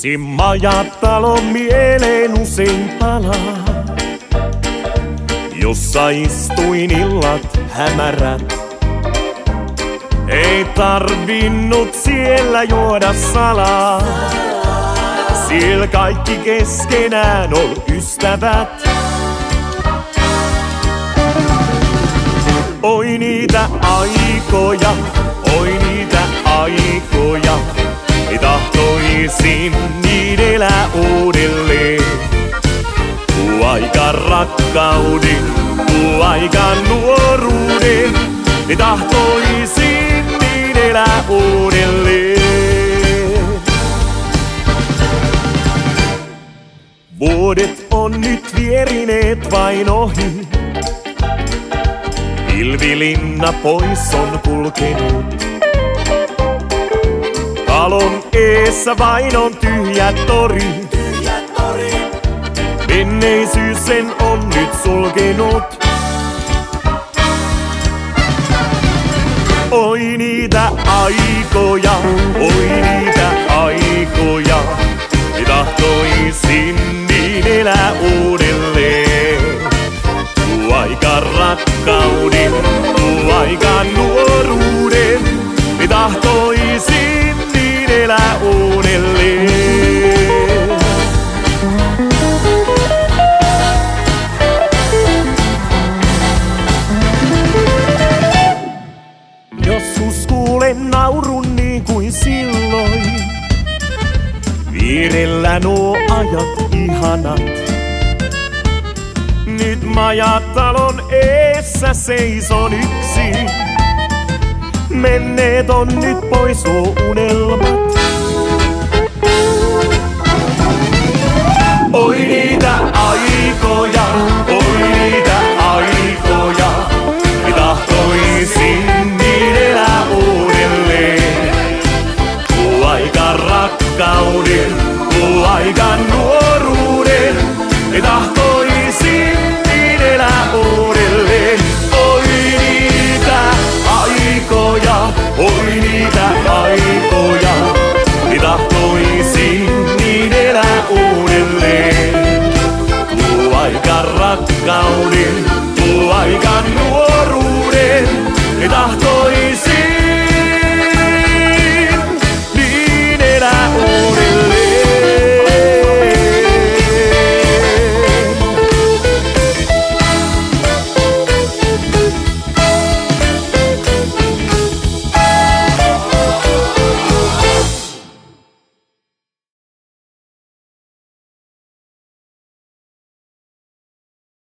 Yksi majatalon mieleen usein palaa, jossa istuin illat hämärät. Ei tarvinnut siellä juoda salaa, siellä kaikki keskenään ol ystävät. Oi niitä aikoja, oi niitä aikoja, ei tahtoisin niin elää uudelleen. Tuo aika rakkauden, tuo aika nuoruuden, ei tahtoisin niin elää uudelleen. Vuodet on nyt vierineet vain ohi, pilvilinna pois on kulkenut. Talon eessä vain on tyhjä tori, menneisyys sen on nyt sulkenut. Oi niitä aikoja, oi niitä aikoja, ei tahtoisin niin elää uudelleen. Tuo aika rakkauden, tuo aika nuoruuden, ei tahtoisin niin elää uudelleen. Joskus kuulen naurun niin kuin silloin, vierellä nuo ajat ihanat. Nyt majatalon eessä seison yksin, menneet on nyt pois nuo unelmat. Oi